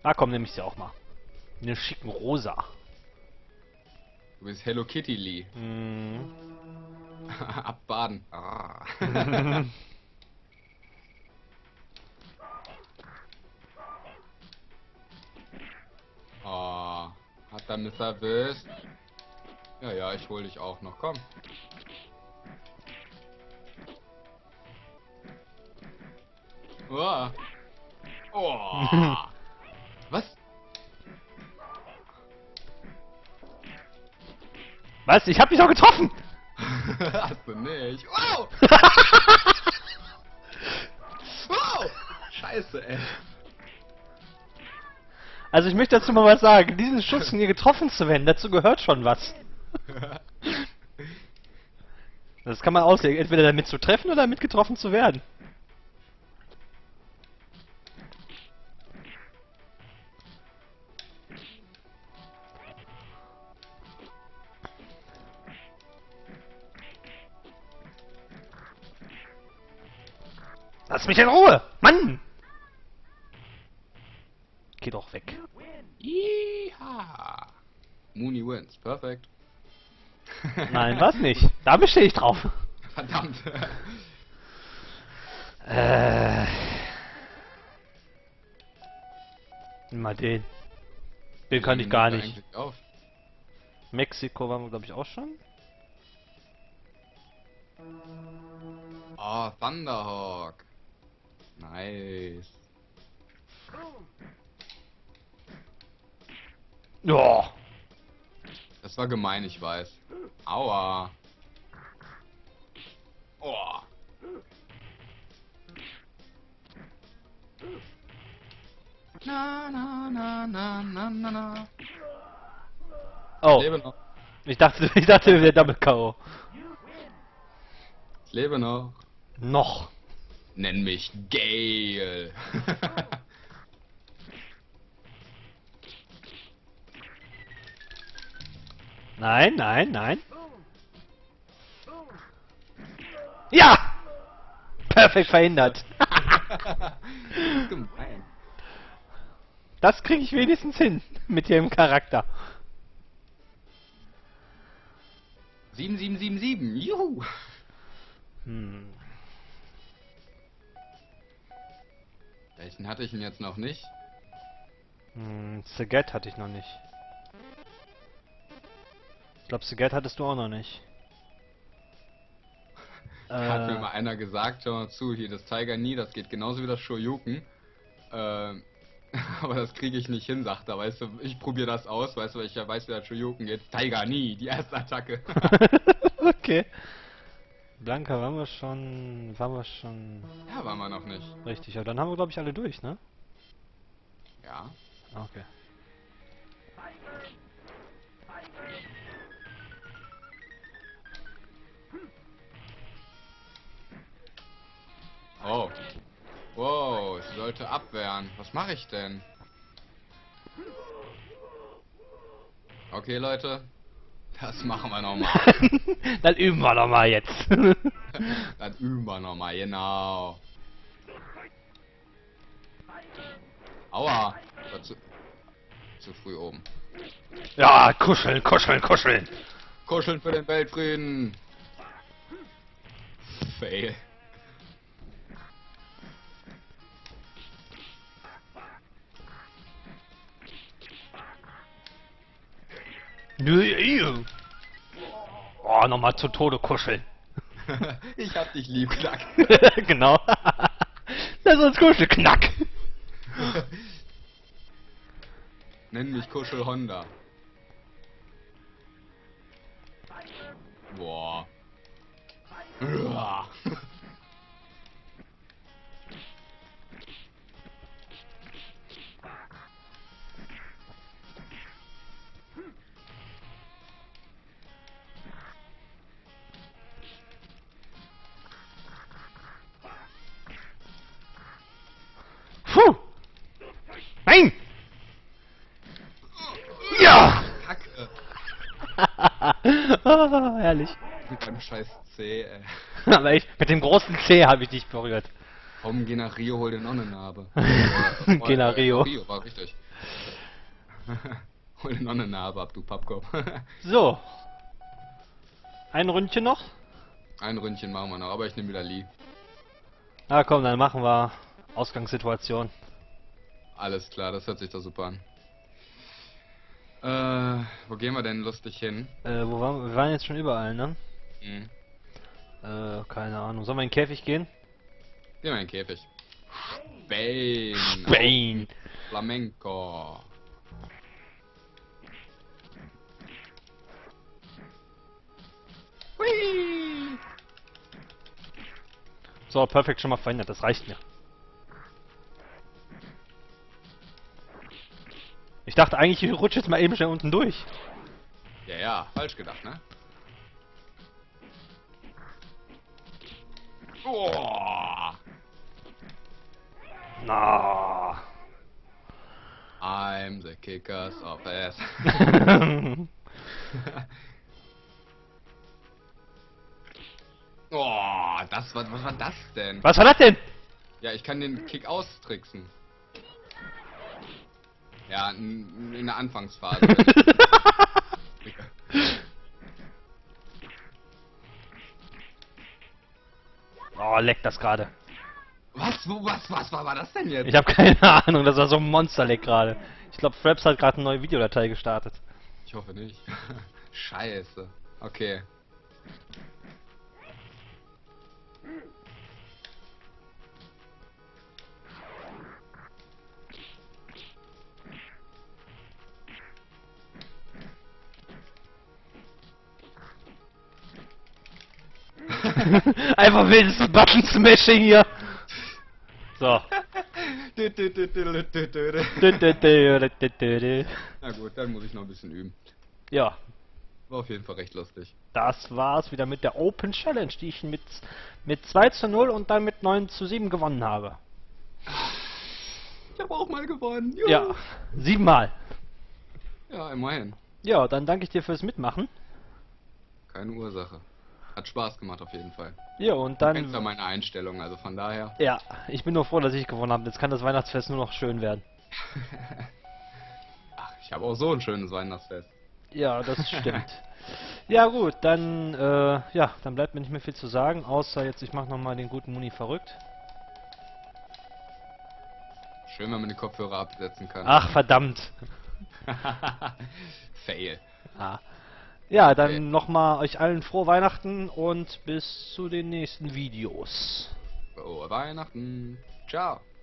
Ah komm, nehme ich sie auch mal. Eine schicken Rosa. Du bist Hello Kitty Lee. Hm. Abbaden. Ah. Oh, hat er mich erwischt. Ja, ja, ich hol dich auch noch. Komm. Oh. Oh. Was? Was? Ich hab dich doch getroffen! Hast du nicht? Wow! Wow! Scheiße, ey. Also ich möchte dazu mal was sagen. Diesen Schuss von ihr getroffen zu werden, dazu gehört schon was. Das kann man auslegen. Entweder damit zu treffen oder damit getroffen zu werden. Lass mich in Ruhe! Mann! Geh doch weg. Iha. Mooney wins. Perfekt. Nein, was nicht. Da bestehe ich drauf. Verdammt. Nimm mal den. Den kann ich gar nicht. Auf. Mexiko waren wir, glaube ich, auch schon. Oh, Thunderhawk. Nice. Ja. Das war gemein, ich weiß. Aua. Oh. Na, na, na, na, na, na, na. Oh. Ich lebe noch. Ich dachte, wir wären Double K.O. Ich lebe noch. Noch. Nenn mich Gale. Nein, nein, nein. Ja! Perfekt verhindert. Gemein. Das kriege ich wenigstens hin mit ihrem Charakter. 7777. Juhu. Hm. Welchen hatte ich denn jetzt noch nicht? Sagat hatte ich noch nicht. Ich glaube, Sagat hattest du auch noch nicht. Hat mir mal einer gesagt, schau mal zu, hier das Tiger Nie, das geht genauso wie das Shoryuken. Aber das kriege ich nicht hin, sagt er, weißt du, ich probiere das aus, weißt du, weil ich ja weiß, wie das Shoryuken geht. Tiger Nie, die erste Attacke. Okay. Blanka waren wir schon. Ja, waren wir noch nicht. Richtig, aber dann haben wir, glaube ich, alle durch, ne? Ja. Okay. Oh. Wow, ich sollte abwehren. Was mache ich denn? Okay, Leute. Das machen wir nochmal. Dann üben wir noch mal jetzt. Dann üben wir nochmal, genau. Aua. War zu früh oben. Ja, kuscheln, kuscheln, kuscheln. Kuscheln für den Weltfrieden. Fail. Oh, nochmal zu Tode kuscheln. Ich hab dich lieb, Knack. Genau. Lass uns kuscheln, Knack. Nenn mich Kuschel Honda. Boah. Uah. Puh. Nein. Ja. Kacke. Oh, herrlich. Mit deinem scheiß C, ey. Aber mit dem großen C habe ich dich berührt. Komm, geh nach Rio, hol dir noch eine Narbe. Geh nach Rio. Rio war richtig. Hol dir noch eine Narbe ab, du Pappkopf. So. Ein Ründchen noch? Ein Ründchen machen wir noch, aber ich nehme wieder Lee. Na komm, dann machen wir Ausgangssituation. Alles klar, das hört sich doch super an. Wo gehen wir denn lustig hin? Wo waren wir? Wir waren jetzt schon überall, ne? Hm. Keine Ahnung. Sollen wir in den Käfig gehen? Gehen wir in den Käfig. Spain. Spain. Flamenco. Hui. So, perfekt schon mal verhindert. Das reicht mir. Ich dachte eigentlich, ich rutsche jetzt mal eben schnell unten durch. Ja, falsch gedacht, ne? Oh. Na. I'm the kickers of ass. Oh, was war das denn? Was war das denn? Ja, ich kann den Kick austricksen. Ja, in der Anfangsphase. Oh, leckt das gerade. Was war das denn jetzt? Ich habe keine Ahnung, das war so ein Monsterleck gerade. Ich glaube, Fraps hat gerade eine neue Videodatei gestartet. Ich hoffe nicht. Scheiße. Okay. Einfach wildes Button-Smashing hier. So. Na gut, dann muss ich noch ein bisschen üben. Ja, War auf jeden Fall recht lustig. das war's wieder mit der Open Challenge, die ich mit 2:0 und dann mit 9:7 gewonnen habe. Ich habe auch mal gewonnen. Juhu. Ja, 7 Mal. Ja, immerhin. Ja, dann danke ich dir fürs Mitmachen. Keine Ursache. Hat Spaß gemacht auf jeden Fall. Ja, und Du kennst ja dann... meine Einstellung, also von daher. Ja, ich bin nur froh, dass ich gewonnen habe. Jetzt kann das Weihnachtsfest nur noch schön werden. Ach, ich habe auch so ein schönes Weihnachtsfest. Ja, das stimmt. Ja gut, dann ja, dann bleibt mir nicht mehr viel zu sagen, außer jetzt ich mache nochmal den guten Muni verrückt. Schön, wenn man die Kopfhörer absetzen kann. Ach verdammt. Fail. Ah. Ja, dann Okay. nochmal euch allen frohe Weihnachten und bis zu den nächsten Videos. Frohe Weihnachten. Ciao.